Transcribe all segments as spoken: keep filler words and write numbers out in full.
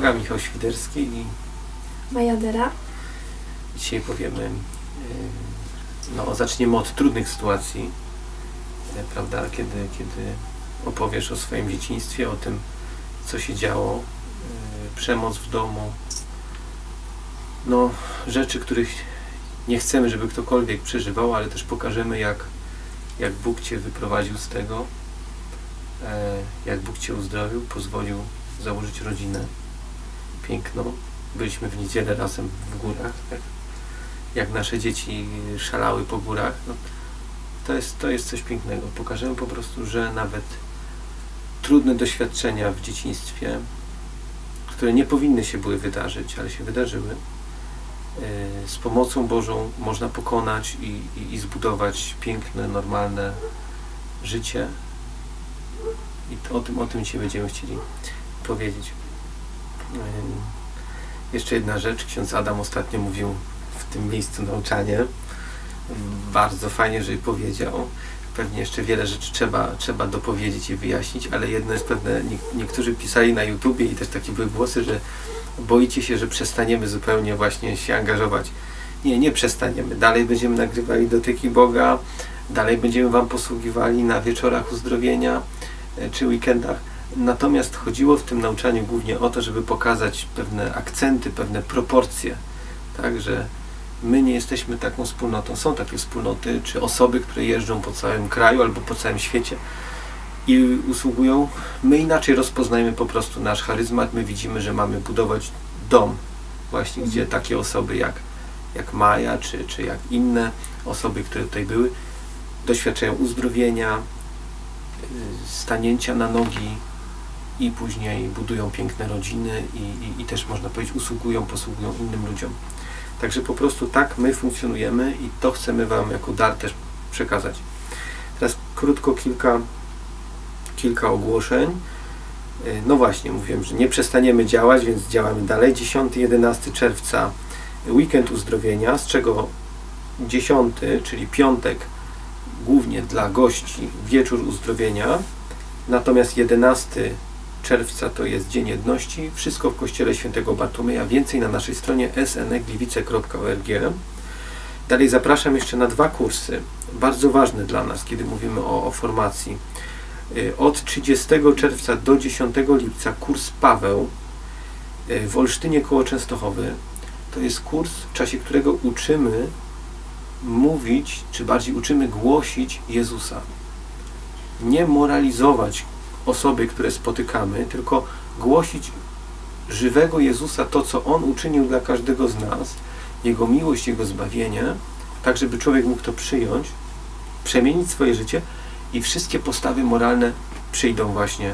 Boga, Michał Świderski i Maja Dera. Dzisiaj powiemy, no zaczniemy od trudnych sytuacji, prawda, kiedy, kiedy opowiesz o swoim dzieciństwie, o tym, co się działo, przemoc w domu, no rzeczy, których nie chcemy, żeby ktokolwiek przeżywał, ale też pokażemy, jak, jak Bóg Cię wyprowadził z tego, jak Bóg Cię uzdrowił, pozwolił założyć rodzinę piękną. Byliśmy w niedzielę razem w górach, tak? Jak nasze dzieci szalały po górach. No, to jest, to jest coś pięknego. Pokażemy po prostu, że nawet trudne doświadczenia w dzieciństwie, które nie powinny się były wydarzyć, ale się wydarzyły, z pomocą Bożą można pokonać i, i, i zbudować piękne, normalne życie. I o tym, o tym dzisiaj będziemy chcieli powiedzieć. Jeszcze jedna rzecz. Ksiądz Adam ostatnio mówił w tym miejscu nauczanie. Bardzo fajnie, że powiedział. Pewnie jeszcze wiele rzeczy trzeba, trzeba dopowiedzieć i wyjaśnić, ale jedno jest pewne. Niektórzy pisali na YouTubie i też takie były głosy, że boicie się, że przestaniemy zupełnie właśnie się angażować. Nie, nie przestaniemy. Dalej będziemy nagrywali dotyki Boga, dalej będziemy Wam posługiwali na wieczorach uzdrowienia czy weekendach. Natomiast chodziło w tym nauczaniu głównie o to, żeby pokazać pewne akcenty, pewne proporcje. Tak, że my nie jesteśmy taką wspólnotą. Są takie wspólnoty, czy osoby, które jeżdżą po całym kraju albo po całym świecie i usługują. My inaczej rozpoznajemy po prostu nasz charyzmat. My widzimy, że mamy budować dom, właśnie gdzie takie osoby jak, jak Maja, czy, czy jak inne osoby, które tutaj były, doświadczają uzdrowienia, stanięcia na nogi i później budują piękne rodziny i, i, i też można powiedzieć usługują, posługują innym ludziom. Także po prostu tak my funkcjonujemy i to chcemy Wam jako dar też przekazać. Teraz krótko kilka, kilka ogłoszeń. No właśnie, mówiłem, że nie przestaniemy działać, więc działamy dalej. dziesiątego jedenastego czerwca weekend uzdrowienia, z czego dziesiąty, czyli piątek, głównie dla gości, wieczór uzdrowienia. Natomiast jedenastego czerwca to jest Dzień Jedności. Wszystko w Kościele Świętego Bartłomieja. Więcej na naszej stronie s n e gliwice kropka org. Dalej zapraszam jeszcze na dwa kursy, bardzo ważne dla nas, kiedy mówimy o, o formacji. Od trzydziestego czerwca do dziesiątego lipca kurs Paweł w Olsztynie koło Częstochowy. To jest kurs, w czasie którego uczymy mówić, czy bardziej uczymy głosić Jezusa. Nie moralizować osoby, które spotykamy, tylko głosić żywego Jezusa, to co On uczynił dla każdego z nas, Jego miłość, Jego zbawienie, tak żeby człowiek mógł to przyjąć, przemienić swoje życie i wszystkie postawy moralne przyjdą właśnie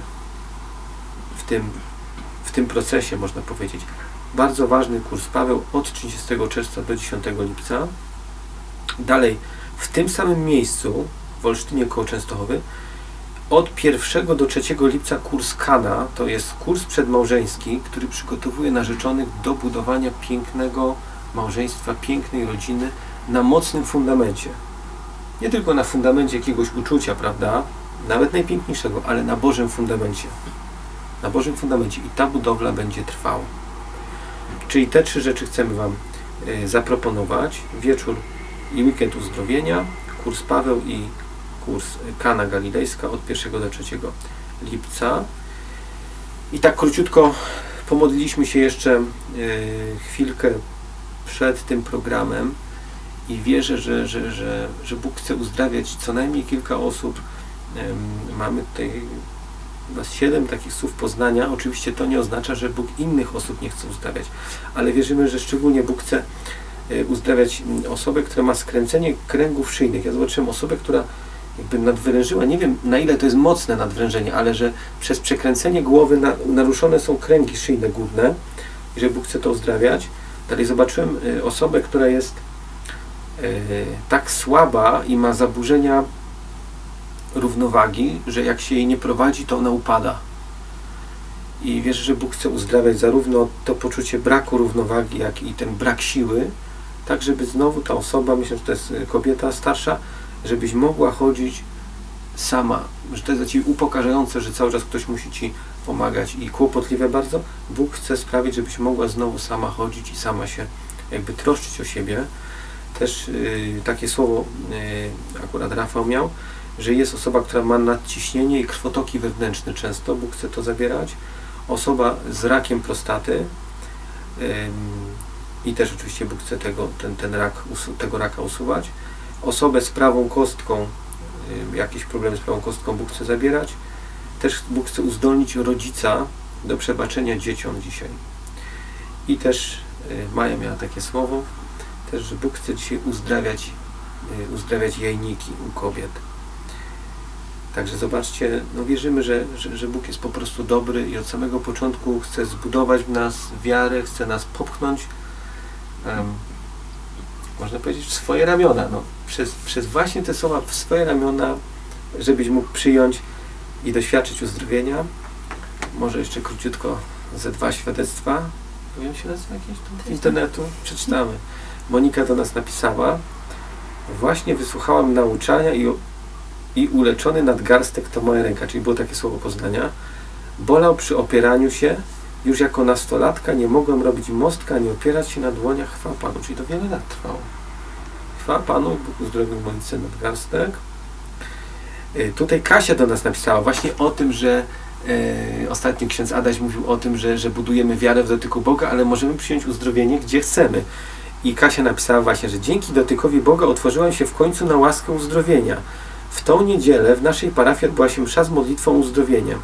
w tym, w tym procesie, można powiedzieć. Bardzo ważny kurs Paweł od trzydziestego czerwca do dziesiątego lipca. Dalej, w tym samym miejscu, w Olsztynie koło Częstochowy, od pierwszego do trzeciego lipca kurs Kana, to jest kurs przedmałżeński, który przygotowuje narzeczonych do budowania pięknego małżeństwa, pięknej rodziny na mocnym fundamencie. Nie tylko na fundamencie jakiegoś uczucia, prawda, nawet najpiękniejszego, ale na Bożym fundamencie. Na Bożym fundamencie i ta budowla będzie trwała. Czyli te trzy rzeczy chcemy Wam y, zaproponować. Wieczór i weekend uzdrowienia, kurs Paweł i kurs Kana Galilejska od pierwszego do trzeciego lipca. I tak króciutko pomodliliśmy się jeszcze y, chwilkę przed tym programem i wierzę, że, że, że, że Bóg chce uzdrawiać co najmniej kilka osób. Y, mamy tutaj chyba siedem takich słów poznania. Oczywiście to nie oznacza, że Bóg innych osób nie chce uzdrawiać, ale wierzymy, że szczególnie Bóg chce uzdrawiać osobę, która ma skręcenie kręgów szyjnych. Ja zobaczyłem osobę, która jakby nadwyrężyła, nie wiem na ile to jest mocne nadwrężenie, ale że przez przekręcenie głowy na, naruszone są kręgi szyjne górne i że Bóg chce to uzdrawiać. Dalej zobaczyłem osobę, która jest e, tak słaba i ma zaburzenia równowagi, że jak się jej nie prowadzi, to ona upada. I wierzę, że Bóg chce uzdrawiać zarówno to poczucie braku równowagi, jak i ten brak siły, tak żeby znowu ta osoba, myślę, że to jest kobieta starsza, żebyś mogła chodzić sama, że to jest dla Ciebie upokarzające, że cały czas ktoś musi Ci pomagać i kłopotliwe bardzo, Bóg chce sprawić, żebyś mogła znowu sama chodzić i sama się jakby troszczyć o siebie. Też yy, takie słowo yy, akurat Rafał miał, że jest osoba, która ma nadciśnienie i krwotoki wewnętrzne często, Bóg chce to zabierać. Osoba z rakiem prostaty yy, i też oczywiście Bóg chce tego, ten, ten rak, tego raka usuwać. Osobę z prawą kostką, yy, jakieś problemy z prawą kostką Bóg chce zabierać. Też Bóg chce uzdolnić rodzica do przebaczenia dzieciom dzisiaj. I też yy, Maja miała takie słowo, też, że Bóg chce dzisiaj uzdrawiać, yy, uzdrawiać jajniki u kobiet. Także zobaczcie, no wierzymy, że, że, że Bóg jest po prostu dobry i od samego początku chce zbudować w nas wiarę, chce nas popchnąć, um, można powiedzieć, w swoje ramiona. No, przez, przez właśnie te słowa w swoje ramiona, żebyś mógł przyjąć i doświadczyć uzdrowienia. Może jeszcze króciutko ze dwa świadectwa. Powiem się nazywa jakieś tu z internetu? Przeczytamy. Monika do nas napisała: właśnie wysłuchałam nauczania i, i uleczony nadgarstek to moja ręka, czyli było takie słowo poznania. Bolał przy opieraniu się, już jako nastolatka nie mogłem robić mostka, nie opierać się na dłoniach, chwała Panu, czyli to wiele lat trwało. Chwała Panu, Bóg uzdrowił Monice nadgarstek. Yy, tutaj Kasia do nas napisała właśnie o tym, że yy, ostatnio ksiądz Adaś mówił o tym, że, że budujemy wiarę w dotyku Boga, ale możemy przyjąć uzdrowienie gdzie chcemy. I Kasia napisała właśnie, że dzięki dotykowi Boga otworzyłam się w końcu na łaskę uzdrowienia. W tą niedzielę w naszej parafii odbyła się msza z modlitwą uzdrowienia.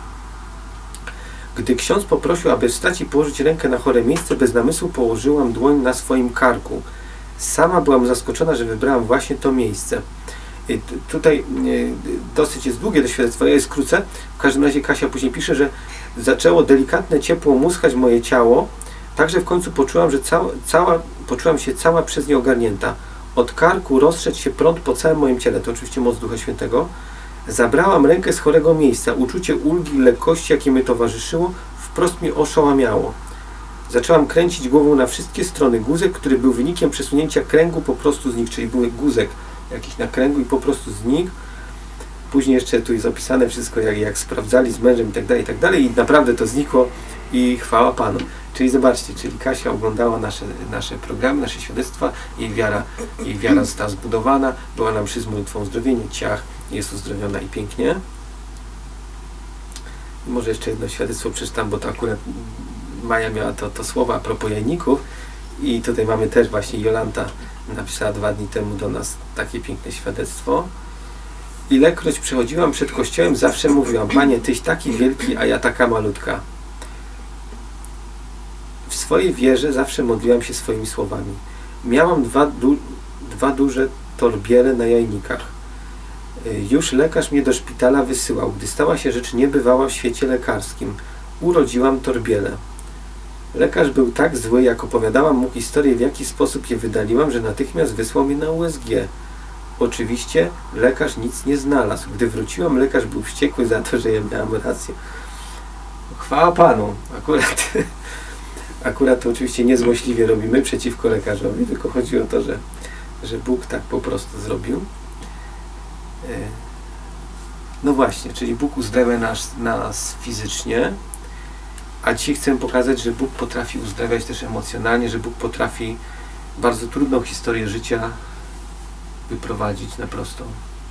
Gdy ksiądz poprosił, aby wstać i położyć rękę na chore miejsce, bez namysłu położyłam dłoń na swoim karku. Sama byłam zaskoczona, że wybrałam właśnie to miejsce. I tutaj dosyć jest długie to świadectwo, ja je skrócę. W każdym razie Kasia później pisze, że zaczęło delikatne ciepło muskać moje ciało, także w końcu poczułam, że cała, cała, poczułam się cała przez nie ogarnięta. Od karku rozszedł się prąd po całym moim ciele, to oczywiście moc Ducha Świętego. Zabrałam rękę z chorego miejsca. Uczucie ulgi i lekkości, jakie mi towarzyszyło, wprost mnie oszałamiało. Zaczęłam kręcić głową na wszystkie strony. Guzek, który był wynikiem przesunięcia kręgu, po prostu znikł, czyli był guzek jakiś na kręgu i po prostu znikł. Później jeszcze tu jest opisane wszystko, jak, jak sprawdzali z mężem i tak dalej, i tak dalej. I naprawdę to znikło i chwała Panu. Czyli zobaczcie, czyli Kasia oglądała nasze, nasze programy, nasze świadectwa, jej wiara, jej wiara została zbudowana, była nam przy z modlitwą uzdrowienia, ciach, jest uzdrowiona i pięknie. I może jeszcze jedno świadectwo przeczytam, bo to akurat Maja miała to, to słowa a propos jajników i tutaj mamy też właśnie Jolanta napisała dwa dni temu do nas takie piękne świadectwo. Ilekroć przechodziłam przed kościołem, zawsze mówiłam: Panie, Tyś taki wielki, a ja taka malutka. W swojej wierze zawsze modliłam się swoimi słowami. Miałam dwa, du dwa duże torbiele na jajnikach. Już lekarz mnie do szpitala wysyłał, gdy stała się rzecz niebywała w świecie lekarskim. Urodziłam torbiele. Lekarz był tak zły, jak opowiadałam mu historię, w jaki sposób je wydaliłam, że natychmiast wysłał mnie na U S G. Oczywiście lekarz nic nie znalazł. Gdy wróciłam, lekarz był wściekły za to, że ja miałam rację. Chwała Panu. Akurat, akurat to oczywiście niezłośliwie robimy przeciwko lekarzowi, tylko chodzi o to, że, że Bóg tak po prostu zrobił. No właśnie, czyli Bóg uzdrawia nas, nas fizycznie, a dzisiaj chcę pokazać, że Bóg potrafi uzdrawiać też emocjonalnie, że Bóg potrafi bardzo trudną historię życia wyprowadzić na prostą.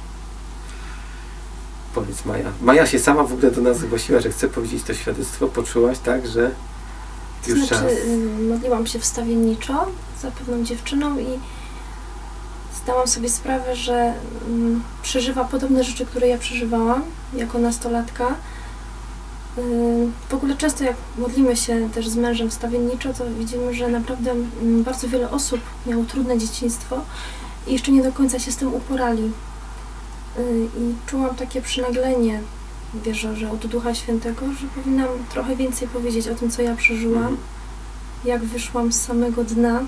Powiedz Maja. Maja się sama w ogóle do nas zgłosiła, że chce powiedzieć to świadectwo. Poczułaś, tak, że już znaczy, czas. Modliłam się wstawienniczo za pewną dziewczyną i zdałam sobie sprawę, że mm, przeżywa podobne rzeczy, które ja przeżywałam jako nastolatka. Yy, w ogóle często jak modlimy się też z mężem wstawienniczo, to widzimy, że naprawdę mm, bardzo wiele osób miało trudne dzieciństwo i jeszcze nie do końca się z tym uporali. Yy, I czułam takie przynaglenie, wierzę, że od Ducha Świętego, że powinnam trochę więcej powiedzieć o tym, co ja przeżyłam, mhm. jak wyszłam z samego dna,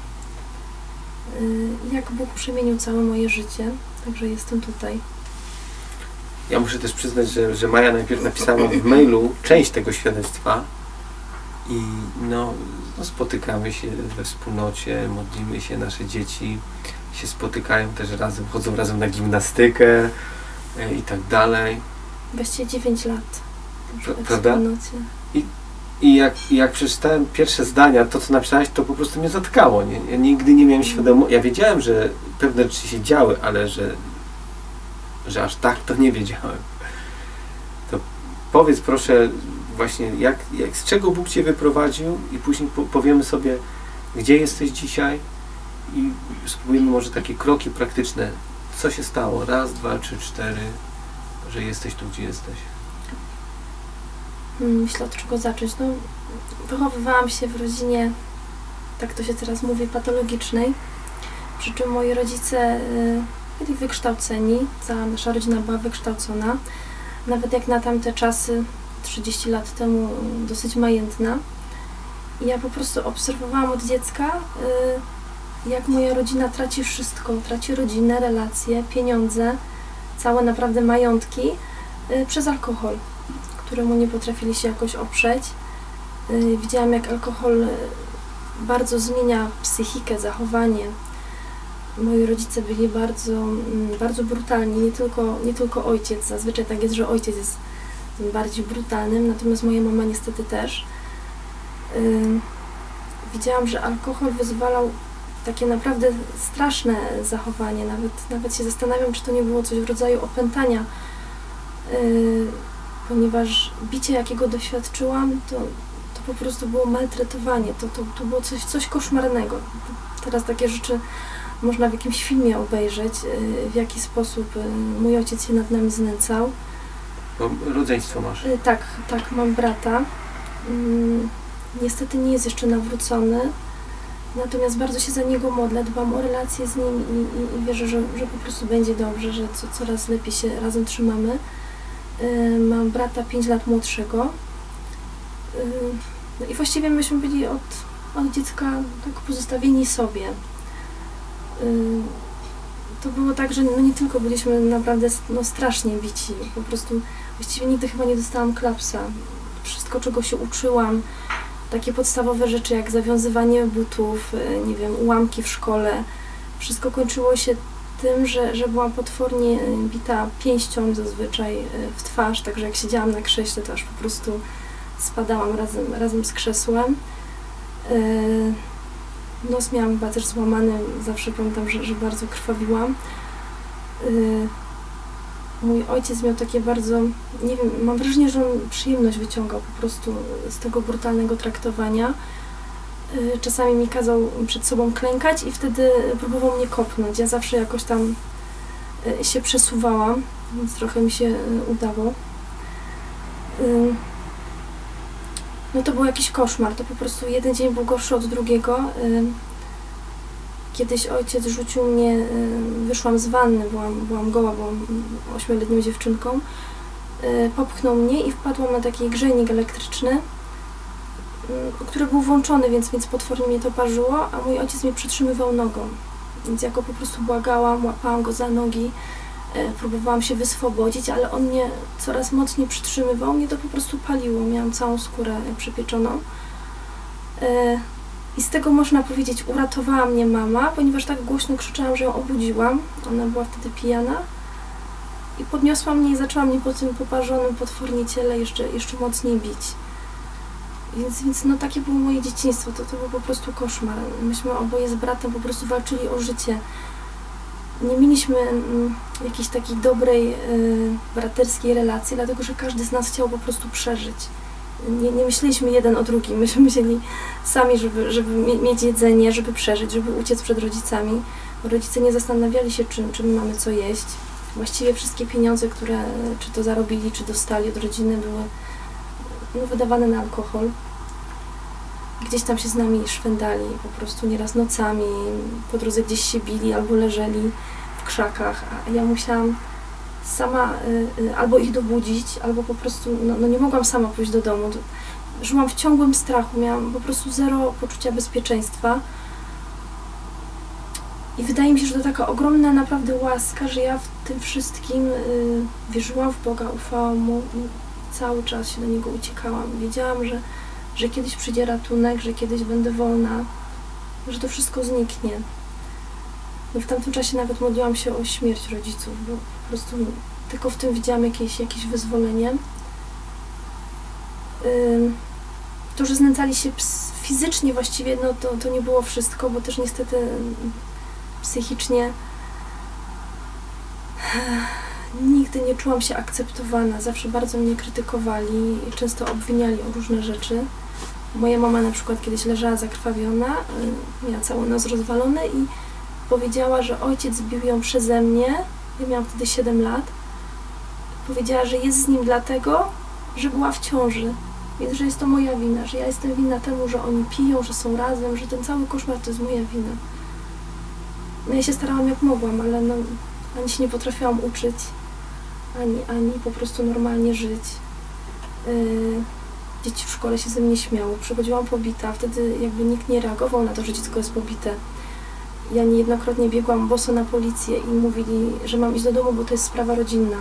jak Bóg przemienił całe moje życie, także jestem tutaj. Ja muszę też przyznać, że, że Maja najpierw napisała w mailu część tego świadectwa i no, no spotykamy się we wspólnocie, modlimy się, nasze dzieci się spotykają też razem, chodzą razem na gimnastykę e, i tak dalej. Właściwie dziewięć lat. P- prawda? I, i jak, jak przeczytałem pierwsze zdania, to co napisałeś, to po prostu mnie zatkało. Nie? Ja nigdy nie miałem świadomości. Ja wiedziałem, że pewne rzeczy się działy, ale że, że aż tak to nie wiedziałem. To powiedz proszę właśnie, jak, jak, z czego Bóg Cię wyprowadził i później po, powiemy sobie, gdzie jesteś dzisiaj i spróbujemy może takie kroki praktyczne. Co się stało? Raz, dwa, trzy, cztery, że jesteś tu, gdzie jesteś. Myślę, od czego zacząć. No, wychowywałam się w rodzinie, tak to się teraz mówi, patologicznej, przy czym moi rodzice y, byli wykształceni, cała nasza rodzina była wykształcona, nawet jak na tamte czasy, trzydzieści lat temu, dosyć majętna. I ja po prostu obserwowałam od dziecka, y, jak moja rodzina traci wszystko, traci rodzinę, relacje, pieniądze, całe naprawdę majątki y, przez alkohol, któremu nie potrafili się jakoś oprzeć. Yy, widziałam, jak alkohol bardzo zmienia psychikę, zachowanie. Moi rodzice byli bardzo, bardzo brutalni, nie tylko, nie tylko ojciec. Zazwyczaj tak jest, że ojciec jest bardziej brutalnym, natomiast moja mama niestety też. Yy, widziałam, że alkohol wyzwalał takie naprawdę straszne zachowanie. Nawet, nawet się zastanawiam, czy to nie było coś w rodzaju opętania. Yy, ponieważ bicie, jakiego doświadczyłam, to, to po prostu było maltretowanie, to, to, to było coś, coś koszmarnego. Teraz takie rzeczy można w jakimś filmie obejrzeć, w jaki sposób mój ojciec się nad nami znęcał. Bo rodzeństwo masz? Tak, tak, mam brata. Niestety nie jest jeszcze nawrócony, natomiast bardzo się za niego modlę, dbam o relacje z nim i, i, i wierzę, że, że po prostu będzie dobrze, że co, coraz lepiej się razem trzymamy. Mam brata pięć lat młodszego. No i właściwie myśmy byli od, od dziecka tak pozostawieni sobie. To było tak, że no nie tylko byliśmy naprawdę no strasznie bici, po prostu właściwie nigdy chyba nie dostałam klapsa. Wszystko, czego się uczyłam, takie podstawowe rzeczy jak zawiązywanie butów, nie wiem, ułamki w szkole, wszystko kończyło się tym, że, że byłam potwornie bita pięścią zazwyczaj w twarz, także jak siedziałam na krześle, to aż po prostu spadałam razem, razem z krzesłem. Nos miałam chyba też złamany, zawsze pamiętam, że, że bardzo krwawiłam. Mój ojciec miał takie bardzo, nie wiem, mam wrażenie, że on przyjemność wyciągał po prostu z tego brutalnego traktowania. Czasami mi kazał przed sobą klękać i wtedy próbował mnie kopnąć. Ja zawsze jakoś tam się przesuwałam, więc trochę mi się udało. No to był jakiś koszmar, to po prostu jeden dzień był gorszy od drugiego. Kiedyś ojciec rzucił mnie, wyszłam z wanny, byłam, byłam goła, byłam ośmioletnią dziewczynką. Popchnął mnie i wpadłam na taki grzejnik elektryczny, który był włączony, więc, więc potwornie mnie to parzyło, a mój ojciec mnie przytrzymywał nogą. Więc ja go po prostu błagałam, łapałam go za nogi, e, próbowałam się wyswobodzić, ale on mnie coraz mocniej przytrzymywał, mnie to po prostu paliło, miałam całą skórę przypieczoną. E, I z tego można powiedzieć, uratowała mnie mama, ponieważ tak głośno krzyczałam, że ją obudziłam, ona była wtedy pijana. I podniosła mnie i zaczęła mnie po tym poparzonym potwornie ciele jeszcze, jeszcze mocniej bić. Więc, więc no takie było moje dzieciństwo, to, to był po prostu koszmar. Myśmy oboje z bratem po prostu walczyli o życie. Nie mieliśmy mm, jakiejś takiej dobrej, y, braterskiej relacji, dlatego że każdy z nas chciał po prostu przeżyć. Nie, nie myśleliśmy jeden o drugim, myśmy myśleli sami, żeby, żeby mieć jedzenie, żeby przeżyć, żeby uciec przed rodzicami. Rodzice nie zastanawiali się, czy, czy my mamy co jeść. Właściwie wszystkie pieniądze, które czy to zarobili, czy dostali od rodziny, były no, wydawane na alkohol. Gdzieś tam się z nami szwendali, po prostu nieraz nocami, po drodze gdzieś się bili albo leżeli w krzakach, a ja musiałam sama y, y, albo ich dobudzić, albo po prostu, no, no nie mogłam sama pójść do domu. Żyłam w ciągłym strachu, miałam po prostu zero poczucia bezpieczeństwa. I wydaje mi się, że to taka ogromna naprawdę łaska, że ja w tym wszystkim y, wierzyłam w Boga, ufałam Mu i cały czas się do Niego uciekałam. Wiedziałam, że, że kiedyś przyjdzie ratunek, że kiedyś będę wolna, że to wszystko zniknie. No w tamtym czasie nawet modliłam się o śmierć rodziców, bo po prostu tylko w tym widziałam jakieś, jakieś wyzwolenie. Yy, to, że znęcali się ps fizycznie właściwie, no to, to nie było wszystko, bo też niestety psychicznie nigdy nie czułam się akceptowana. Zawsze bardzo mnie krytykowali i często obwiniali o różne rzeczy. Moja mama na przykład kiedyś leżała zakrwawiona, miała cały nos rozwalony i powiedziała, że ojciec bił ją przeze mnie. Ja miałam wtedy siedem lat. Powiedziała, że jest z nim dlatego, że była w ciąży. Więc, że jest to moja wina, że ja jestem winna temu, że oni piją, że są razem, że ten cały koszmar to jest moja wina. No ja się starałam jak mogłam, ale no, ani się nie potrafiłam uczyć, ani, ani po prostu normalnie żyć. Yy, dzieci w szkole się ze mnie śmiały, przychodziłam pobita, wtedy jakby nikt nie reagował na to, że dziecko jest pobite. Ja niejednokrotnie biegłam boso na policję i mówili, że mam iść do domu, bo to jest sprawa rodzinna.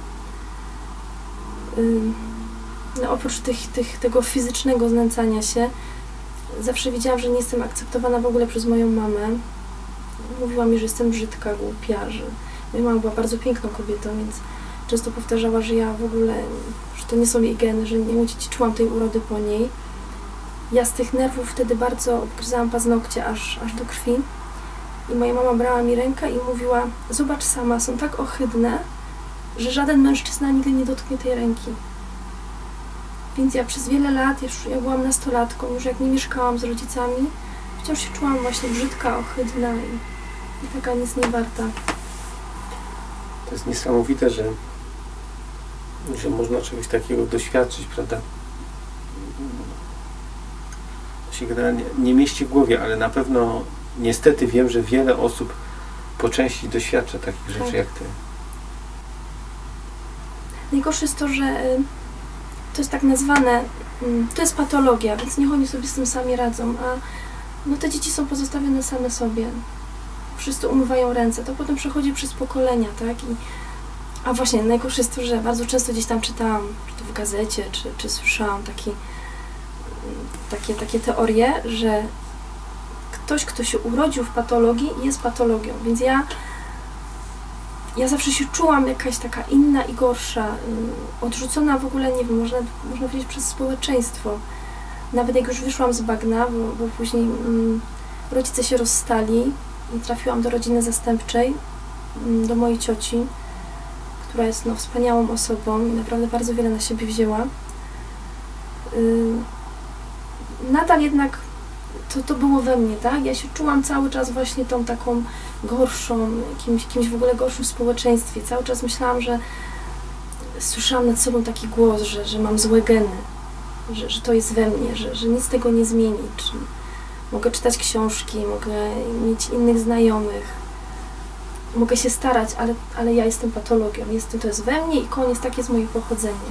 Yy, no oprócz tych, tych, tego fizycznego znęcania się, zawsze wiedziałam, że nie jestem akceptowana w ogóle przez moją mamę. Mówiła mi, że jestem brzydka, głupia, że moja mama była bardzo piękną kobietą, więc często powtarzała, że ja w ogóle, że to nie są jej geny, że nie udziedziczyłam tej urody po niej. Ja z tych nerwów wtedy bardzo obgryzałam paznokcie aż, aż do krwi i moja mama brała mi rękę i mówiła, zobacz sama, są tak ohydne, że żaden mężczyzna nigdy nie dotknie tej ręki. Więc ja przez wiele lat, już ja byłam nastolatką, już jak nie mieszkałam z rodzicami, wciąż się czułam właśnie brzydka, ohydna i, i taka nic nie warta. To jest niesamowite, że, że można czegoś takiego doświadczyć, prawda? To się generalnie nie mieści w głowie, ale na pewno niestety wiem, że wiele osób po części doświadcza takich rzeczy tak. jak ty. Najgorsze jest to, że to jest tak nazwane, to jest patologia, więc niech oni sobie z tym sami radzą, a no te dzieci są pozostawione same sobie. Wszyscy umywają ręce, to potem przechodzi przez pokolenia, tak? I, a właśnie, najgorsze jest to, że bardzo często gdzieś tam czytałam, czy to w gazecie, czy, czy słyszałam taki, takie, takie teorie, że ktoś, kto się urodził w patologii, jest patologią, więc ja Ja zawsze się czułam jakaś taka inna i gorsza, odrzucona w ogóle, nie wiem, można, można powiedzieć przez społeczeństwo. Nawet jak już wyszłam z bagna, bo, bo później mm, rodzice się rozstali i trafiłam do rodziny zastępczej, mm, do mojej cioci, która jest no, wspaniałą osobą i naprawdę bardzo wiele na siebie wzięła. Yy, nadal jednak to, to było we mnie, tak? Ja się czułam cały czas właśnie tą taką gorszą, kimś, kimś w ogóle gorszym w społeczeństwie. Cały czas myślałam, że słyszałam nad sobą taki głos, że, że mam złe geny, że, że to jest we mnie, że, że nic tego nie zmieni. Czy mogę czytać książki, mogę mieć innych znajomych, mogę się starać, ale, ale ja jestem patologią, jestem, to jest we mnie i koniec, takie jest moje pochodzenie.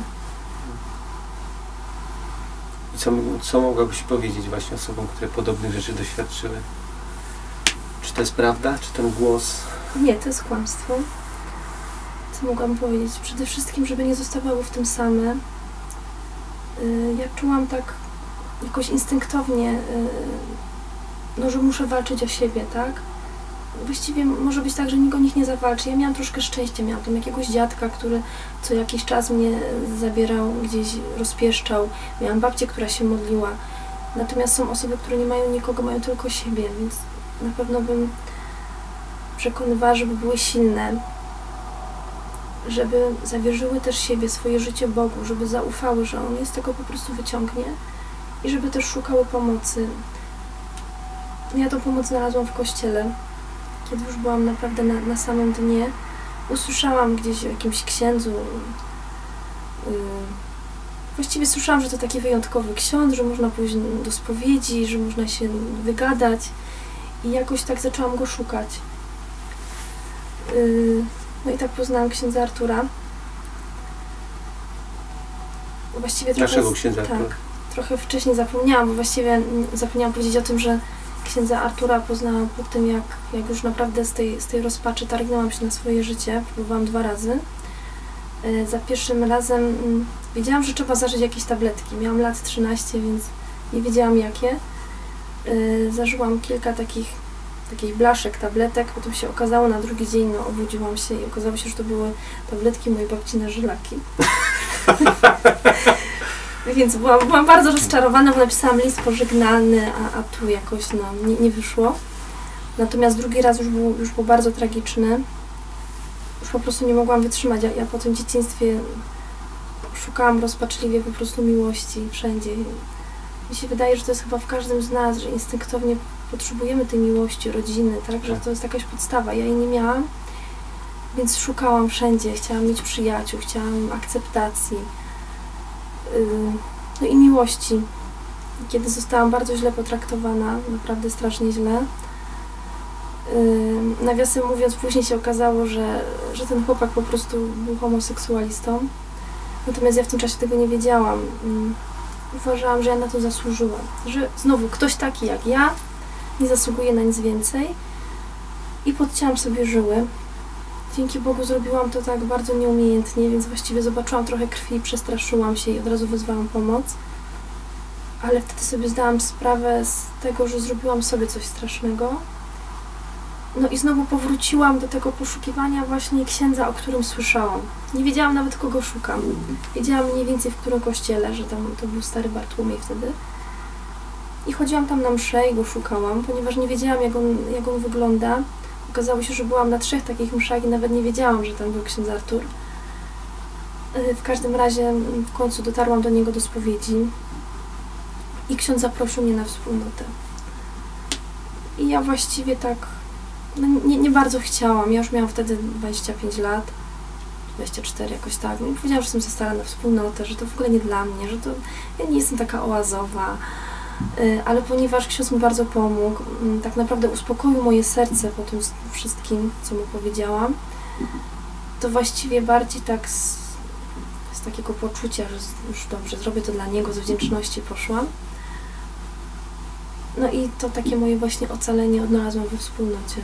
I co, co mogłabyś powiedzieć właśnie osobom, które podobnych rzeczy doświadczyły? Czy to jest prawda? Czy ten głos? Nie, to jest kłamstwo. Co mogłam powiedzieć? Przede wszystkim, żeby nie zostawały w tym same. Ja czułam tak jakoś instynktownie, no, że muszę walczyć o siebie, tak? Właściwie może być tak, że nikt o nich nie zawalczy. Ja miałam troszkę szczęścia, miałam tam jakiegoś dziadka, który co jakiś czas mnie zabierał, gdzieś rozpieszczał. Miałam babcię, która się modliła. Natomiast są osoby, które nie mają nikogo, mają tylko siebie, więc na pewno bym przekonywała, żeby były silne, żeby zawierzyły też siebie, swoje życie Bogu, żeby zaufały, że On je z tego po prostu wyciągnie i żeby też szukały pomocy. Ja tą pomoc znalazłam w kościele, kiedy już byłam naprawdę na, na samym dnie. Usłyszałam gdzieś o jakimś księdzu, yy, właściwie słyszałam, że to taki wyjątkowy ksiądz, że można pójść do spowiedzi, że można się wygadać i jakoś tak zaczęłam go szukać. Yy, no i tak poznałam księdza Artura. Właściwie trochę, Naszego księdza Artura. Tak, trochę wcześniej zapomniałam, bo właściwie zapomniałam powiedzieć o tym, że księdza Artura poznałam po tym, jak, jak już naprawdę z tej, z tej rozpaczy targnęłam się na swoje życie. Próbowałam dwa razy. Yy, za pierwszym razem yy, wiedziałam, że trzeba zażyć jakieś tabletki. Miałam lat trzynaście, więc nie wiedziałam jakie. Yy, zażyłam kilka takich takich blaszek, tabletek. Potem się okazało na drugi dzień, no obudziłam się i okazało się, że to były tabletki mojej babci na żylaki. Więc byłam, byłam bardzo rozczarowana, bo napisałam list pożegnalny, a, a tu jakoś no, nie, nie wyszło. Natomiast drugi raz już był, już był bardzo tragiczny. Już po prostu nie mogłam wytrzymać. Ja, ja po tym dzieciństwie szukałam rozpaczliwie po prostu miłości wszędzie. Mi się wydaje, że to jest chyba w każdym z nas, że instynktownie potrzebujemy tej miłości, rodziny, tak? Że to jest jakaś podstawa. Ja jej nie miałam, więc szukałam wszędzie. Chciałam mieć przyjaciół, chciałam akceptacji. No i miłości. Kiedy zostałam bardzo źle potraktowana, naprawdę strasznie źle. Nawiasem mówiąc, później się okazało, że, że ten chłopak po prostu był homoseksualistą. Natomiast ja w tym czasie tego nie wiedziałam. Uważałam, że ja na to zasłużyłam. Że znowu ktoś taki jak ja nie zasługuje na nic więcej. I podcięłam sobie żyły. Dzięki Bogu zrobiłam to tak bardzo nieumiejętnie, więc właściwie zobaczyłam trochę krwi, przestraszyłam się i od razu wezwałam pomoc. Ale wtedy sobie zdałam sprawę z tego, że zrobiłam sobie coś strasznego. No i znowu powróciłam do tego poszukiwania właśnie księdza, o którym słyszałam. Nie wiedziałam nawet, kogo szukam. Wiedziałam mniej więcej, w którym kościele, że tam to był stary Bartłomiej wtedy. I chodziłam tam na mszę i go szukałam, ponieważ nie wiedziałam, jak on, jak on wygląda. Okazało się, że byłam na trzech takich mszach i nawet nie wiedziałam, że tam był ksiądz Artur. W każdym razie w końcu dotarłam do niego do spowiedzi i ksiądz zaprosił mnie na wspólnotę. I ja właściwie tak no nie, nie bardzo chciałam. Ja już miałam wtedy dwadzieścia pięć lat, dwadzieścia cztery jakoś tak. No i powiedziałam, że jestem za stara na wspólnotę, że to w ogóle nie dla mnie, że to ja nie jestem taka oazowa. Ale ponieważ ksiądz mi bardzo pomógł, tak naprawdę uspokoił moje serce po tym wszystkim, co mu powiedziałam, to właściwie bardziej tak z, z takiego poczucia, że już dobrze, zrobię to dla niego, z wdzięczności poszłam. No i to takie moje właśnie ocalenie odnalazłam we wspólnocie.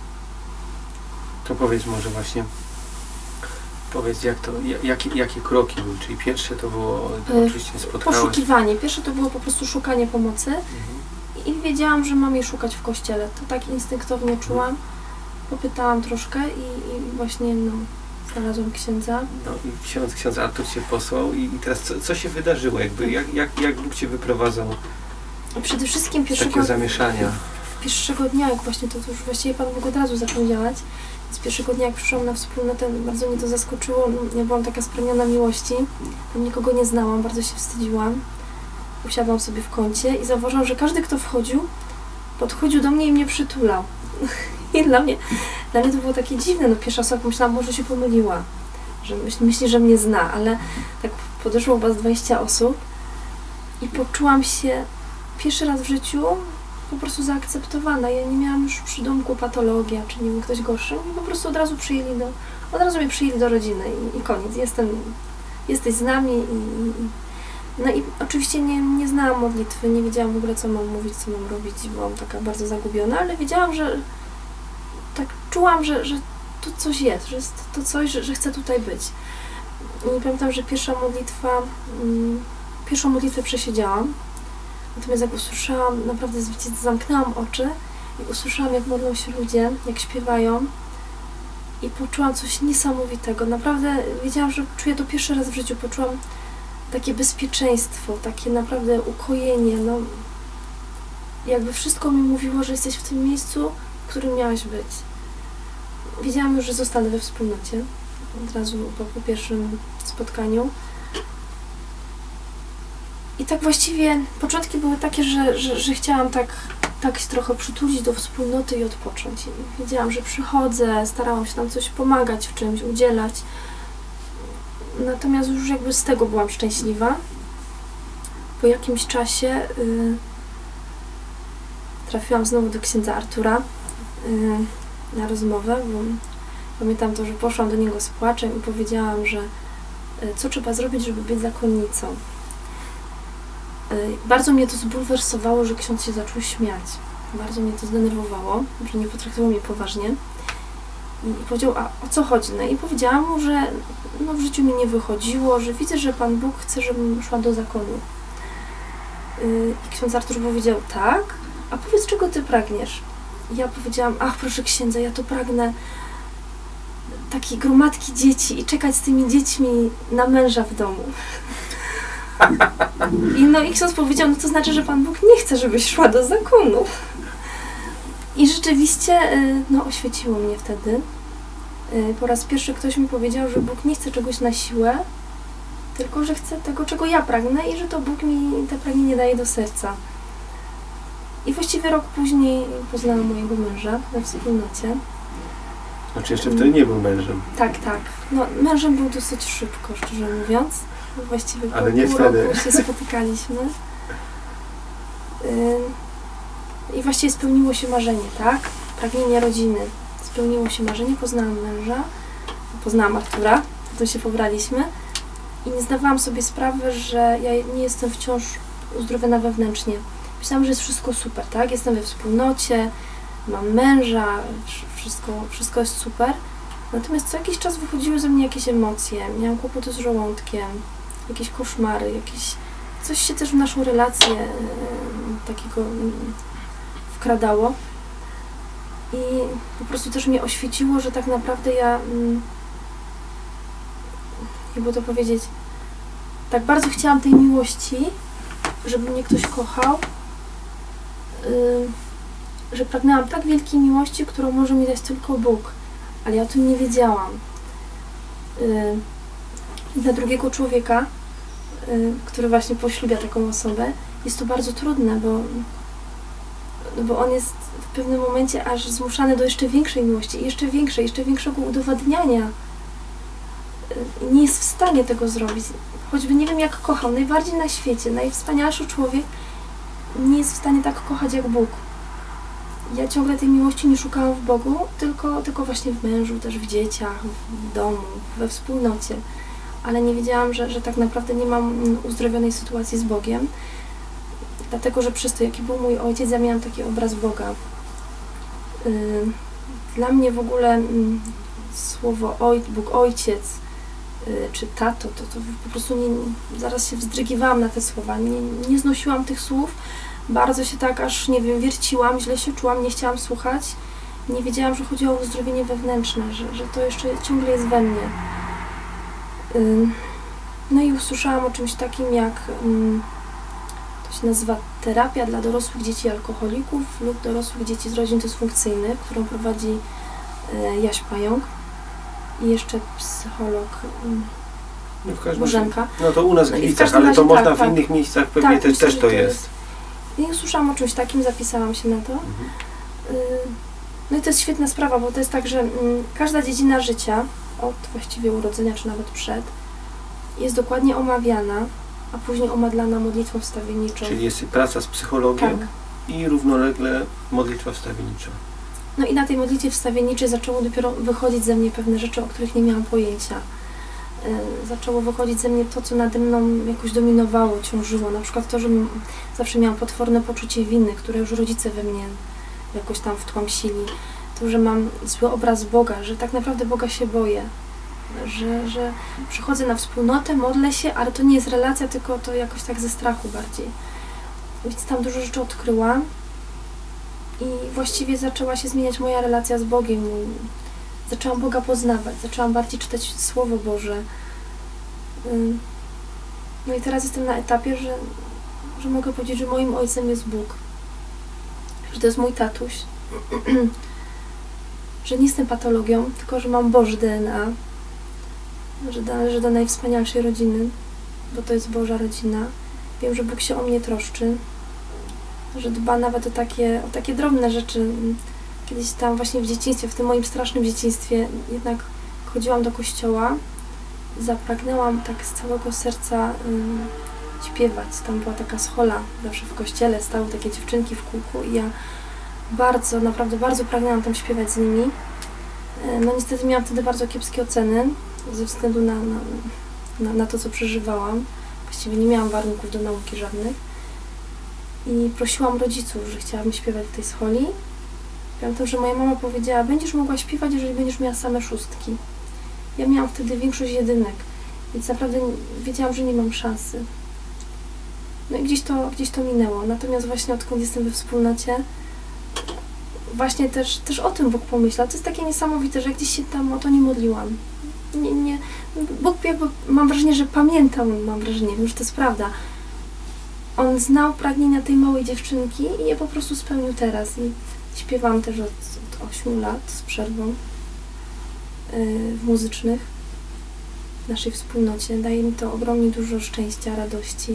To powiedz może właśnie, powiedz jak to, jakie, jakie kroki były, czyli pierwsze to było, to y, oczywiście spotkałaś... Poszukiwanie, pierwsze to było po prostu szukanie pomocy mhm. i wiedziałam, że mam jej szukać w kościele, to tak instynktownie czułam, popytałam troszkę i, i właśnie no, znalazłam księdza. No i ksiądz, ksiądz Artur Cię posłał i, i teraz co, co się wydarzyło, jakby, jak, jak, jak Bóg Cię wyprowadzał przede wszystkim pierwszego, takiego zamieszania? Pierwszego dnia, jak właśnie to, to już właściwie Pan Bóg od razu zaczął działać. Z pierwszego dnia, jak przyszłam na wspólnotę, bardzo mnie to zaskoczyło. Ja byłam taka spragniona miłości. Tam nikogo nie znałam, bardzo się wstydziłam. Usiadłam sobie w kącie i zauważyłam, że każdy, kto wchodził, podchodził do mnie i mnie przytulał. I dla mnie, dla mnie to było takie dziwne. No pierwsza osoba pomyślałam, może się pomyliła, że myśli, myśli, że mnie zna, ale tak podeszło chyba z dwadzieścia osób i poczułam się pierwszy raz w życiu po prostu zaakceptowana. Ja nie miałam już przy domku patologia, czy nie wiem, ktoś gorszy. I po prostu od razu przyjęli do, od razu mnie przyjęli do rodziny i, i koniec. Jestem, jesteś z nami i, i, no i oczywiście nie, nie znałam modlitwy, nie wiedziałam w ogóle, co mam mówić, co mam robić. Byłam taka bardzo zagubiona, ale wiedziałam, że tak czułam, że, że tu coś jest, że jest to coś, że, że chcę tutaj być. I pamiętam, że pierwsza modlitwa, mm, pierwszą modlitwę przesiedziałam. Natomiast jak usłyszałam, naprawdę zamknęłam oczy i usłyszałam, jak modlą się ludzie, jak śpiewają i poczułam coś niesamowitego. Naprawdę wiedziałam, że czuję to pierwszy raz w życiu. Poczułam takie bezpieczeństwo, takie naprawdę ukojenie. No, jakby wszystko mi mówiło, że jesteś w tym miejscu, w którym miałaś być. Wiedziałam już, że zostanę we wspólnocie. Od razu po, po pierwszym spotkaniu. I tak właściwie początki były takie, że, że, że chciałam tak, tak się trochę przytulić do wspólnoty i odpocząć. I wiedziałam, że przychodzę, starałam się tam coś pomagać, w czymś udzielać. Natomiast już jakby z tego byłam szczęśliwa. Po jakimś czasie y, trafiłam znowu do księdza Artura y, na rozmowę, bo pamiętam to, że poszłam do niego z płaczem i powiedziałam, że y, co trzeba zrobić, żeby być zakonnicą. Bardzo mnie to zbulwersowało, że ksiądz się zaczął śmiać. Bardzo mnie to zdenerwowało, że nie potraktował mnie poważnie. I powiedział, a o co chodzi? No i powiedziałam mu, że no w życiu mi nie wychodziło, że widzę, że Pan Bóg chce, żebym szła do zakonu. I ksiądz Artur powiedział, tak, a powiedz, czego ty pragniesz? ja powiedziałam, ach proszę księdza, ja to pragnę takiej gromadki dzieci i czekać z tymi dziećmi na męża w domu. I no i ksiądz powiedział, no to znaczy, że Pan Bóg nie chce, żebyś szła do zakonu. I rzeczywiście no, oświeciło mnie wtedy. Po raz pierwszy ktoś mi powiedział, że Bóg nie chce czegoś na siłę, tylko że chce tego, czego ja pragnę i że to Bóg mi te pragnienie daje do serca. I właściwie rok później poznałam mojego męża we wspólnocie. Znaczy jeszcze wtedy nie był mężem. Tak, tak. No, mężem był dosyć szybko, szczerze mówiąc. Właściwie po Ale nie pół wtedy. roku się spotykaliśmy. I właściwie spełniło się marzenie, tak? Pragnienie rodziny. Spełniło się marzenie, poznałam męża, poznałam Artura, potem się pobraliśmy i nie zdawałam sobie sprawy, że ja nie jestem wciąż uzdrowiona wewnętrznie. Myślałam, że jest wszystko super, tak? Jestem we wspólnocie, mam męża, wszystko, wszystko jest super. Natomiast co jakiś czas wychodziły ze mnie jakieś emocje, miałam kłopoty z żołądkiem, jakieś koszmary, jakieś... coś się też w naszą relację e, takiego m, wkradało. I po prostu też mnie oświeciło, że tak naprawdę ja, m, jakby to powiedzieć, tak bardzo chciałam tej miłości, żeby mnie ktoś kochał, y, że pragnęłam tak wielkiej miłości, którą może mi dać tylko Bóg, ale ja o tym nie wiedziałam. Y, I dla drugiego człowieka, y, który właśnie poślubia taką osobę, jest to bardzo trudne, bo, bo on jest w pewnym momencie aż zmuszany do jeszcze większej miłości, jeszcze większej, jeszcze większego udowadniania. Y, nie jest w stanie tego zrobić. Choćby nie wiem jak kochał, najbardziej na świecie, najwspanialszy człowiek nie jest w stanie tak kochać jak Bóg. Ja ciągle tej miłości nie szukałam w Bogu, tylko, tylko właśnie w mężu, też w dzieciach, w domu, we wspólnocie. Ale nie wiedziałam, że, że tak naprawdę nie mam uzdrowionej sytuacji z Bogiem. Dlatego, że przez to, jaki był mój ojciec, ja miałam taki obraz Boga. Dla mnie w ogóle słowo oj, Bóg Ojciec czy tato, to, to po prostu nie, zaraz się wzdrygiwałam na te słowa. Nie, nie znosiłam tych słów. Bardzo się tak aż, nie wiem, wierciłam, źle się czułam, nie chciałam słuchać. Nie wiedziałam, że chodzi o uzdrowienie wewnętrzne, że, że to jeszcze ciągle jest we mnie. No i usłyszałam o czymś takim jak, to się nazywa terapia dla dorosłych dzieci alkoholików lub dorosłych dzieci z rodzin dysfunkcyjnych, którą prowadzi Jaś Pająk i jeszcze psycholog no w każdym Bożenka. No to u nas w No Gliwicach, ale to tak, można tak, w tak. innych miejscach pewnie tak, też, myślę, też że to to jest. I usłyszałam o czymś takim, zapisałam się na to. Mhm. No i to jest świetna sprawa, bo to jest tak, że mm, każda dziedzina życia, od właściwie urodzenia, czy nawet przed, jest dokładnie omawiana, a później omadlana modlitwą wstawienniczą. Czyli jest praca z psychologiem tak. i równolegle modlitwa wstawiennicza. No i na tej modlitwie wstawienniczej zaczęło dopiero wychodzić ze mnie pewne rzeczy, o których nie miałam pojęcia. Yy, zaczęło wychodzić ze mnie to, co nade mną jakoś dominowało, ciążyło. Na przykład to, że zawsze miałam potworne poczucie winy, które już rodzice we mnie jakoś tam wtłamsili. To, że mam zły obraz Boga, że tak naprawdę Boga się boję. Że, że przychodzę na wspólnotę, modlę się, ale to nie jest relacja, tylko to jakoś tak ze strachu bardziej. Więc tam dużo rzeczy odkryłam i właściwie zaczęła się zmieniać moja relacja z Bogiem. Zaczęłam Boga poznawać, zaczęłam bardziej czytać Słowo Boże. No i teraz jestem na etapie, że, że mogę powiedzieć, że moim ojcem jest Bóg. Że to jest mój tatuś. Że nie jestem patologią, tylko że mam Boże D N A. Że należę do najwspanialszej rodziny, bo to jest Boża rodzina. Wiem, że Bóg się o mnie troszczy, że dba nawet o takie, o takie drobne rzeczy. Kiedyś tam właśnie w dzieciństwie, w tym moim strasznym dzieciństwie, jednak chodziłam do kościoła, zapragnęłam tak z całego serca um, śpiewać. Tam była taka schola zawsze w kościele, stały takie dziewczynki w kółku i ja bardzo, naprawdę bardzo pragnęłam tam śpiewać z nimi. No niestety miałam wtedy bardzo kiepskie oceny, ze względu na, na, na, na to, co przeżywałam. Właściwie nie miałam warunków do nauki żadnych. I prosiłam rodziców, że chciałabym śpiewać w tej scholi. Pamiętam, że moja mama powiedziała, będziesz mogła śpiewać, jeżeli będziesz miała same szóstki. Ja miałam wtedy większość jedynek, więc naprawdę wiedziałam, że nie mam szansy. No i gdzieś to, gdzieś to minęło. Natomiast właśnie odkąd jestem we wspólnocie, właśnie też, też o tym Bóg pomyślał. To jest takie niesamowite, że gdzieś się tam o to nie modliłam. Nie, nie, Bóg jakby, mam wrażenie, że pamiętał, mam wrażenie, wiem, że to jest prawda. On znał pragnienia tej małej dziewczynki i je po prostu spełnił teraz. I śpiewam też od, od ośmiu lat z przerwą yy, w muzycznych w naszej wspólnocie. Daje mi to ogromnie dużo szczęścia, radości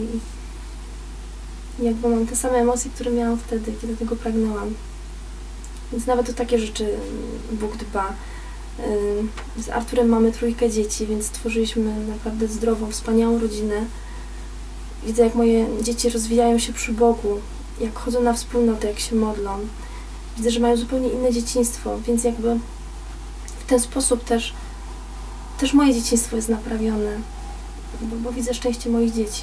i jakby mam te same emocje, które miałam wtedy, kiedy tego pragnęłam. Więc nawet o takie rzeczy Bóg dba. Yy, z Arturem mamy trójkę dzieci, więc stworzyliśmy naprawdę zdrową, wspaniałą rodzinę. Widzę, jak moje dzieci rozwijają się przy Bogu, jak chodzą na wspólnotę, jak się modlą. Widzę, że mają zupełnie inne dzieciństwo, więc jakby w ten sposób też, też moje dzieciństwo jest naprawione, bo, bo widzę szczęście moich dzieci.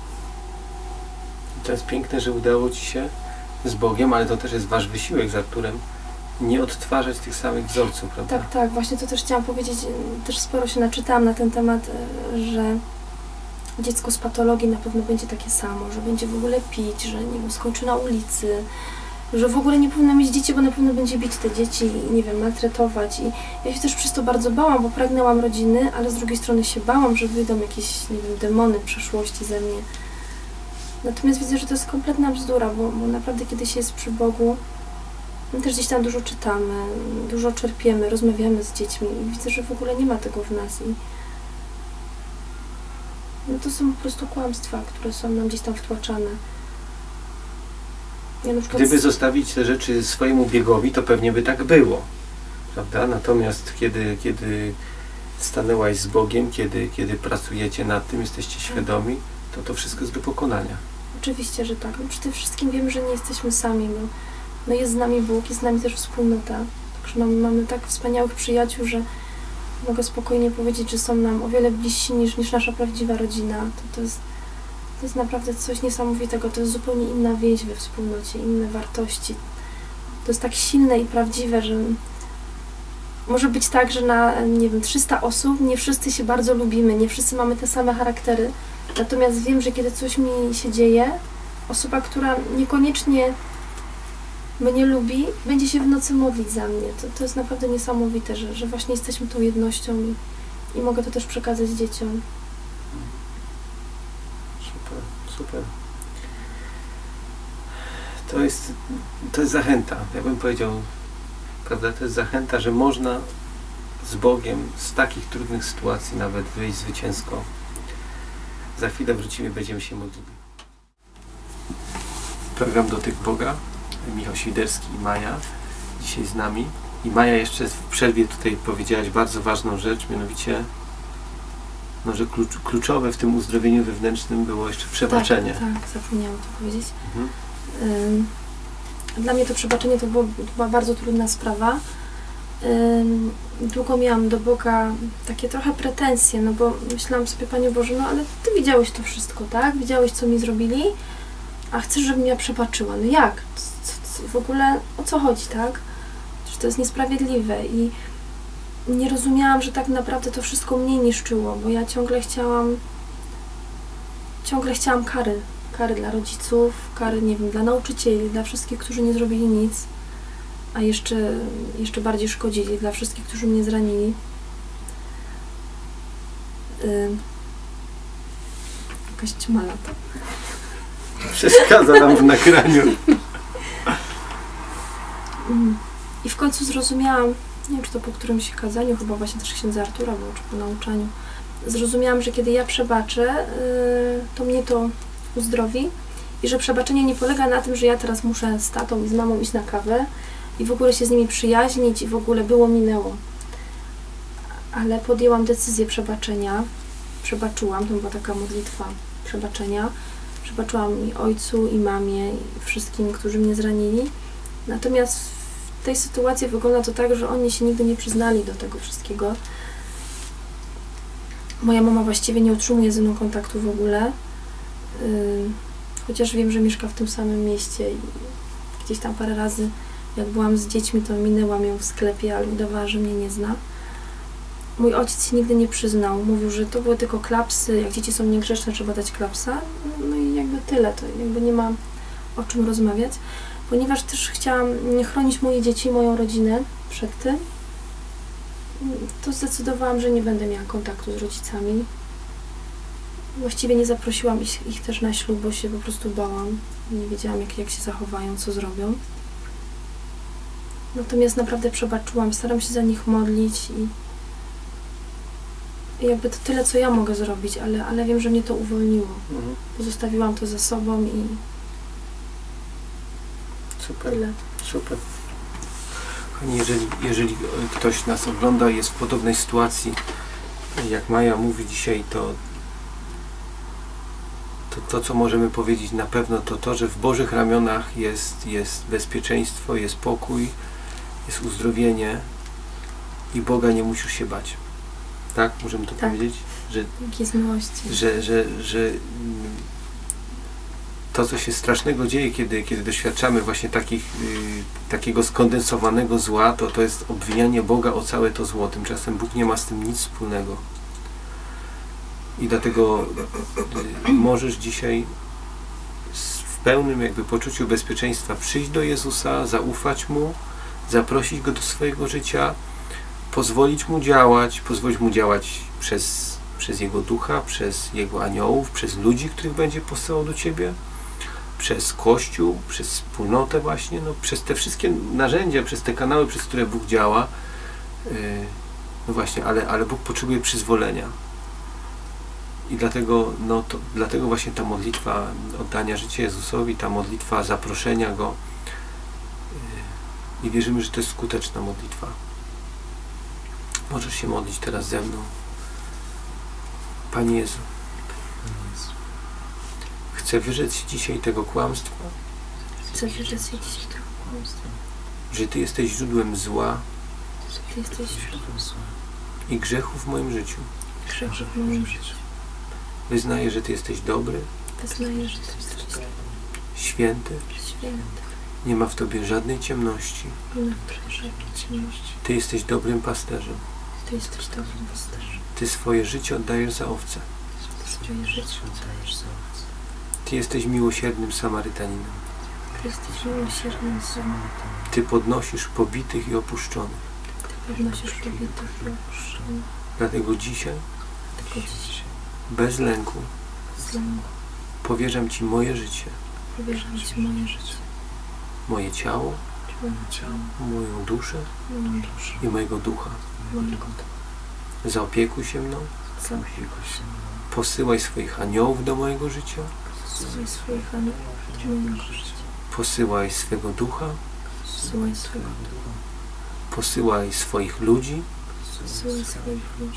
To jest piękne, że udało Ci się z Bogiem, ale to też jest Wasz wysiłek z Arturem, nie odtwarzać tych samych wzorców, prawda? Tak, tak, właśnie to też chciałam powiedzieć, też sporo się naczytałam na ten temat, że dziecko z patologii na pewno będzie takie samo, że będzie w ogóle pić, że nie wiem, skończy na ulicy, że w ogóle nie powinno mieć dzieci, bo na pewno będzie bić te dzieci i nie wiem, maltretować. I ja się też przez to bardzo bałam, bo pragnęłam rodziny, ale z drugiej strony się bałam, że wyjdą jakieś, nie wiem, demony przeszłości ze mnie. Natomiast widzę, że to jest kompletna bzdura, bo, bo naprawdę kiedy się jest przy Bogu, my też gdzieś tam dużo czytamy, dużo czerpiemy, rozmawiamy z dziećmi i widzę, że w ogóle nie ma tego w nas. I no to są po prostu kłamstwa, które są nam gdzieś tam wtłaczane. Ja na przykład... Gdyby zostawić te rzeczy swojemu biegowi, to pewnie by tak było, prawda? Natomiast kiedy, kiedy stanęłaś z Bogiem, kiedy, kiedy pracujecie nad tym, jesteście świadomi, to to wszystko jest do pokonania. Oczywiście, że tak. No przede wszystkim wiemy, że nie jesteśmy sami. No, no jest z nami Bóg, jest z nami też wspólnota. Także mamy, mamy tak wspaniałych przyjaciół, że mogę spokojnie powiedzieć, że są nam o wiele bliżsi niż, niż nasza prawdziwa rodzina. To, to, jest, to jest naprawdę coś niesamowitego. To jest zupełnie inna więź we wspólnocie, inne wartości. To jest tak silne i prawdziwe, że może być tak, że na, nie wiem, trzysta osób nie wszyscy się bardzo lubimy, nie wszyscy mamy te same charaktery. Natomiast wiem, że kiedy coś mi się dzieje, osoba, która niekoniecznie mnie lubi, będzie się w nocy modlić za mnie. To, to jest naprawdę niesamowite, że, że właśnie jesteśmy tą jednością i, i mogę to też przekazać dzieciom. Super, super. To jest, to jest zachęta, ja bym powiedział, prawda, to jest zachęta, że można z Bogiem z takich trudnych sytuacji nawet wyjść zwycięsko. Za chwilę wrócimy, będziemy się modlili. Program Dotyk Boga. Michał Świderski i Maja dzisiaj z nami. I Maja jeszcze w przerwie tutaj powiedziałaś bardzo ważną rzecz, mianowicie no, że klucz, kluczowe w tym uzdrowieniu wewnętrznym było jeszcze przebaczenie. Tak, tak, zapomniałam to powiedzieć. Mhm. Ym, dla mnie to przebaczenie to, było, to była bardzo trudna sprawa. Ym, długo miałam do Boga takie trochę pretensje, no bo myślałam sobie, Panie Boże, no ale Ty widziałeś to wszystko, tak? Widziałeś, co mi zrobili, a chcesz, żebym ja przebaczyła. No jak? Co, co, w ogóle o co chodzi, tak? Że to jest niesprawiedliwe i nie rozumiałam, że tak naprawdę to wszystko mnie niszczyło, bo ja ciągle chciałam ciągle chciałam kary. Kary dla rodziców, kary, nie wiem, dla nauczycieli, dla wszystkich, którzy nie zrobili nic, a jeszcze, jeszcze bardziej szkodzili, dla wszystkich, którzy mnie zranili. Yy, jakaś ćma lata. Przeszkadza nam w nagraniu. I w końcu zrozumiałam, nie wiem, czy to po którymś kazaniu, chyba właśnie też księdza Artura było, czy po nauczaniu, zrozumiałam, że kiedy ja przebaczę, yy, to mnie to uzdrowi i że przebaczenie nie polega na tym, że ja teraz muszę z tatą i z mamą iść na kawę i w ogóle się z nimi przyjaźnić i w ogóle było, minęło. Ale podjęłam decyzję przebaczenia, przebaczyłam, to była taka modlitwa przebaczenia, przebaczyłam i ojcu, i mamie, i wszystkim, którzy mnie zranili. Natomiast w tej sytuacji wygląda to tak, że oni się nigdy nie przyznali do tego wszystkiego. Moja mama właściwie nie utrzymuje ze mną kontaktu w ogóle. Yy, chociaż wiem, że mieszka w tym samym mieście i gdzieś tam parę razy, jak byłam z dziećmi, to minęłam ją w sklepie, ale udawała, że mnie nie zna. Mój ojciec się nigdy nie przyznał. Mówił, że to były tylko klapsy, jak dzieci są niegrzeczne, trzeba dać klapsa. No i jakby tyle, to jakby nie ma o czym rozmawiać. ponieważ też chciałam chronić moje dzieci, moją rodzinę przed tym, to zdecydowałam, że nie będę miała kontaktu z rodzicami. Właściwie nie zaprosiłam ich, ich też na ślub, bo się po prostu bałam. Nie wiedziałam, jak, jak się zachowają, co zrobią. Natomiast naprawdę przebaczyłam, staram się za nich modlić i, i jakby to tyle, co ja mogę zrobić, ale, ale wiem, że mnie to uwolniło. Mhm. Pozostawiłam to za sobą i Super, tyle. super. Kochani, jeżeli, jeżeli ktoś nas ogląda i jest w podobnej sytuacji, jak Maja mówi dzisiaj, to to, to co możemy powiedzieć na pewno, to to, że w Bożych ramionach jest, jest bezpieczeństwo, jest pokój, jest uzdrowienie i Boga nie musisz się bać. Tak? Możemy to Tak. powiedzieć? Że, Dzięki z miłości. że, że, że mm, to, co się strasznego dzieje, kiedy, kiedy doświadczamy właśnie takich, y, takiego skondensowanego zła, to, to jest obwinianie Boga o całe to zło. Tymczasem Bóg nie ma z tym nic wspólnego. I dlatego y, możesz dzisiaj z, w pełnym jakby poczuciu bezpieczeństwa przyjść do Jezusa, zaufać Mu, zaprosić Go do swojego życia, pozwolić Mu działać, pozwolić Mu działać przez, przez Jego Ducha, przez Jego aniołów, przez ludzi, których będzie posyłał do Ciebie, przez Kościół, przez wspólnotę właśnie, no, przez te wszystkie narzędzia, przez te kanały, przez które Bóg działa. Yy, no właśnie, ale, ale Bóg potrzebuje przyzwolenia. I dlatego, no to, dlatego właśnie ta modlitwa oddania życia Jezusowi, ta modlitwa zaproszenia Go, yy, i wierzymy, że to jest skuteczna modlitwa. Możesz się modlić teraz ze mną. Panie Jezu, chcę wyrzec się dzisiaj tego kłamstwa, Chcę wyrzec się dzisiaj tego kłamstwa. że Ty jesteś źródłem zła Ty jesteś źródłem zła. i grzechu w moim życiu. Grzechu w moim życiu. Wyznaję, że Ty jesteś dobry, Wyznaję, że Ty jesteś dobry, święty, święty. nie ma w Tobie żadnej ciemności. Nie ma żadnej ciemności. Ty jesteś dobrym pasterzem. Ty jesteś dobrym pasterzem. Ty swoje życie oddajesz za owce. Ty swoje życie oddajesz za owce. Ty jesteś miłosiernym Samarytaninem. Ty jesteś miłosiernym Samarytaninem. Ty podnosisz pobitych i opuszczonych. Ty podnosisz pobitych i opuszczonych. Dlatego dzisiaj, Tylko dzisiaj, bez lęku, z lęku, powierzam Ci moje życie, powierzam Ci moje życie, moje ciało, moje ciało, moją duszę moją duszę, i mojego ducha. mojego ducha. Zaopiekuj się mną, Zaopiekuj się mną. posyłaj swoich aniołów do mojego życia, Posyłaj swoich aniołów do mojego życia. posyłaj swego ducha, Posyłaj swego ducha. posyłaj swoich ludzi. Posyłaj swoich ludzi.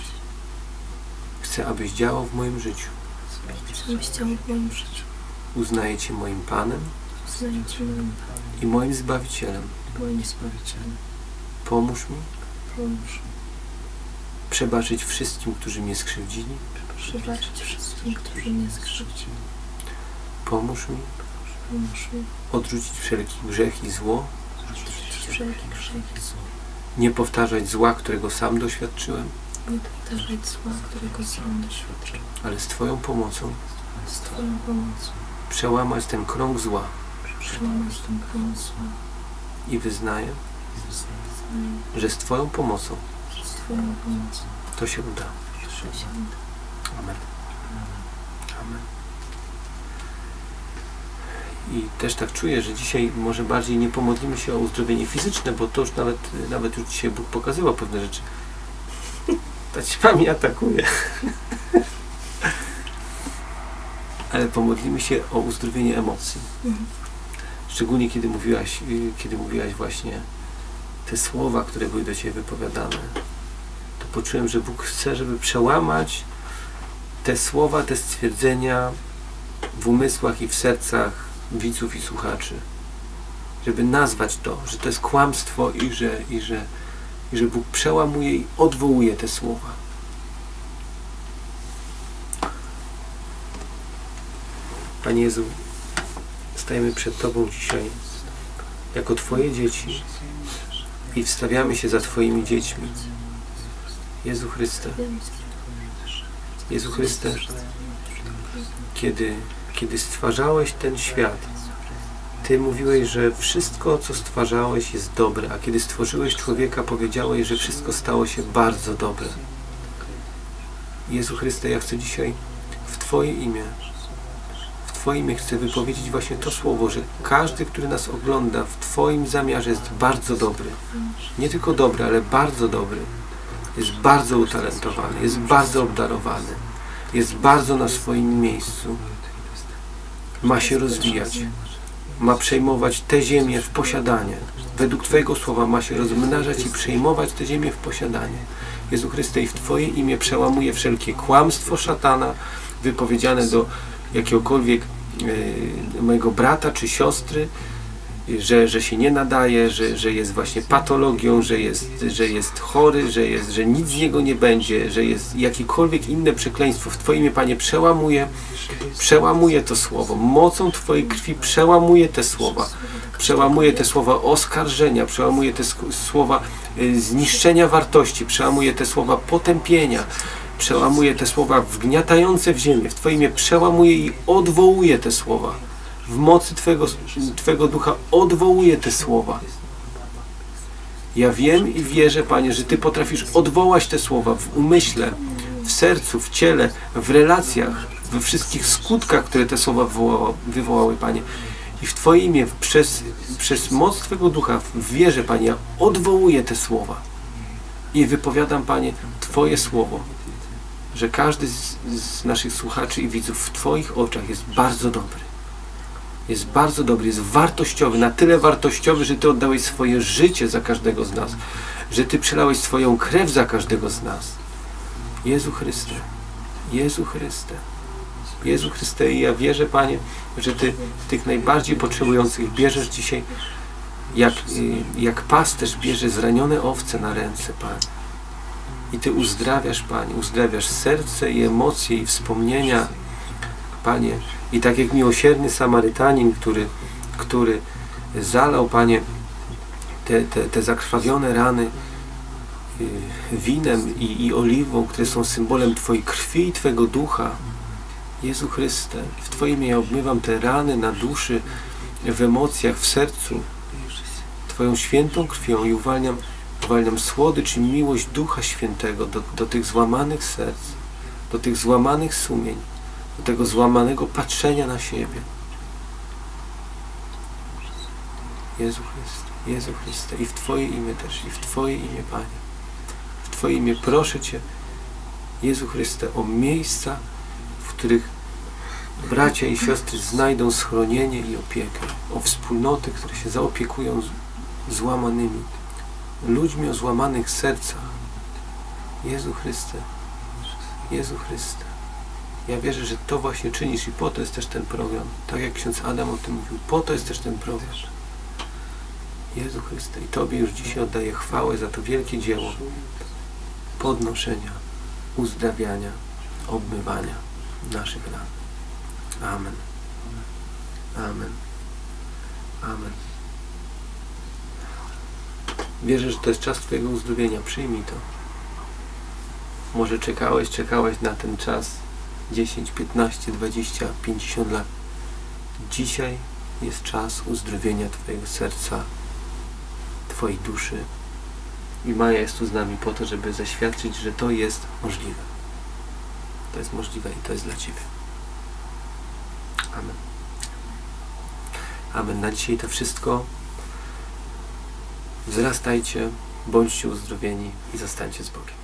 Chcę, abyś działał w moim życiu. Chcę, abyś działał w moim życiu. Uznaję Cię moim Panem Uznaję Cię moim Panem, i moim Zbawicielem. moim Zbawicielem. Pomóż mi Pomóż mi przebaczyć wszystkim, którzy mnie skrzywdzili. przebaczyć wszystkim, którzy mnie skrzywdzili. Pomóż mi Pomóż mi odrzucić wszelki grzech i zło, odrzucić wszelki grzech i zło. nie powtarzać zła, którego sam doświadczyłem, Nie powtarzać zła, którego sam doświadczyłem. ale z Twoją pomocą Z Twoją pomocą przełamać ten krąg zła przełamać ten krąg zła. i wyznaję, Wyznaję, że z Twoją pomocą że z Twoją pomocą to się uda. to się uda. Amen. Amen. I też tak czuję, że dzisiaj może bardziej nie pomodlimy się o uzdrowienie fizyczne, bo to już nawet, nawet już dzisiaj Bóg pokazywał pewne rzeczy. Ta ćma mnie atakuje. Ale pomodlimy się o uzdrowienie emocji. Mhm. Szczególnie kiedy mówiłaś, kiedy mówiłaś właśnie te słowa, które były do Ciebie wypowiadane, to poczułem, że Bóg chce, żeby przełamać te słowa, te stwierdzenia w umysłach i w sercach widzów i słuchaczy. Żeby nazwać to, że to jest kłamstwo i że, i że, i że Bóg przełamuje i odwołuje te słowa. Panie Jezu, stajemy przed Tobą dzisiaj jako Twoje dzieci i wstawiamy się za Twoimi dziećmi. Jezu Chryste, Jezu Chryste, kiedy, kiedy stwarzałeś ten świat, Ty mówiłeś, że wszystko, co stwarzałeś, jest dobre, a kiedy stworzyłeś człowieka, powiedziałeś, że wszystko stało się bardzo dobre. Jezu Chryste, ja chcę dzisiaj w Twoje imię, w Twoje imię chcę wypowiedzieć właśnie to słowo, że każdy, który nas ogląda, w Twoim zamiarze jest bardzo dobry. Nie tylko dobry, ale bardzo dobry. Jest bardzo utalentowany, jest bardzo obdarowany, jest bardzo na swoim miejscu. Ma się rozwijać, ma przejmować tę ziemię w posiadanie. Według Twojego słowa ma się rozmnażać i przejmować tę ziemię w posiadanie. Jezu Chryste, i w Twoje imię przełamuje wszelkie kłamstwo szatana wypowiedziane do jakiegokolwiek yy, mojego brata czy siostry, że, że się nie nadaje, że, że jest właśnie patologią, że jest, że jest chory, że, jest, że nic z niego nie będzie, że jest jakiekolwiek inne przekleństwo. W Twoim imię, Panie, przełamuje, przełamuje to słowo. Mocą Twojej krwi przełamuje te słowa. Przełamuje te słowa oskarżenia, przełamuje te słowa zniszczenia wartości, przełamuje te słowa potępienia, przełamuje te słowa wgniatające w ziemię. W Twoim imię przełamuje i odwołuje te słowa. W mocy Twego, Twego Ducha odwołuje te słowa. Ja wiem i wierzę, Panie, że Ty potrafisz odwołać te słowa w umyśle, w sercu, w ciele, w relacjach, we wszystkich skutkach, które te słowa wywołały, wywołały, Panie. I w Twoje imię, przez, przez moc Twego Ducha, wierzę, Panie, ja odwołuję te słowa. I wypowiadam, Panie, Twoje słowo, że każdy z, z naszych słuchaczy i widzów w Twoich oczach jest bardzo dobry. Jest bardzo dobry, jest wartościowy, na tyle wartościowy, że Ty oddałeś swoje życie za każdego z nas, że Ty przelałeś swoją krew za każdego z nas. Jezu Chryste, Jezu Chryste, Jezu Chryste, i ja wierzę, Panie, że Ty tych najbardziej potrzebujących bierzesz dzisiaj, jak, jak pasterz bierze zranione owce na ręce, Panie. I Ty uzdrawiasz, Panie, uzdrawiasz serce i emocje i wspomnienia, Panie. I tak jak miłosierny Samarytanin, który, który zalał, Panie, te, te, te zakrwawione rany winem i, i oliwą, które są symbolem Twojej krwi i Twego ducha. Jezu Chryste, w Twoim imię ja obmywam te rany na duszy, w emocjach, w sercu, Twoją świętą krwią i uwalniam, uwalniam słodycz i miłość Ducha Świętego do, do tych złamanych serc, do tych złamanych sumień, do tego złamanego patrzenia na siebie. Jezu Chryste, Jezu Chryste, i w Twoje imię też, i w Twoje imię, Panie. W Twoje imię proszę Cię, Jezu Chryste, o miejsca, w których bracia i siostry znajdą schronienie i opiekę, o wspólnoty, które się zaopiekują z, złamanymi, ludźmi o złamanych sercach. Jezu Chryste, Jezu Chryste. Ja wierzę, że to właśnie czynisz i po to jest też ten program. Tak jak ksiądz Adam o tym mówił, po to jest też ten program. Jezu Chryste, i Tobie już dzisiaj oddaję chwałę za to wielkie dzieło podnoszenia, uzdrawiania, obmywania naszych ran. Amen. Amen. Amen. Wierzę, że to jest czas Twojego uzdrowienia. Przyjmij to. Może czekałeś, czekałeś na ten czas dziesięć, piętnaście, dwadzieścia, pięćdziesiąt lat. Dzisiaj jest czas uzdrowienia Twojego serca, Twojej duszy. I Maja jest tu z nami po to, żeby zaświadczyć, że to jest możliwe. To jest możliwe i to jest dla Ciebie. Amen. Amen. Na dzisiaj to wszystko. Wzrastajcie, bądźcie uzdrowieni i zostańcie z Bogiem.